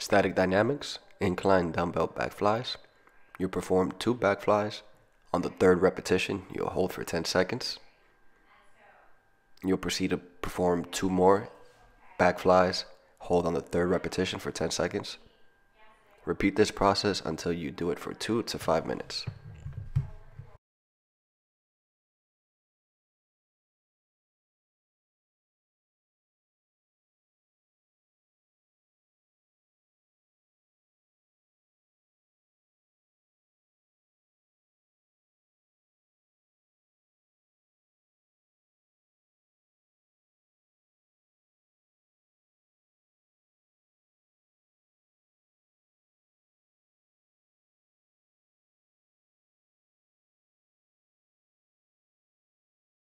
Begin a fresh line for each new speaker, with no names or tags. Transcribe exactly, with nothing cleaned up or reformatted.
Static dynamics, incline dumbbell back flies. You perform two back flies. On the third repetition, you'll hold for ten seconds. You'll proceed to perform two more back flies, hold on the third repetition for ten seconds. Repeat this process until you do it for two to five minutes.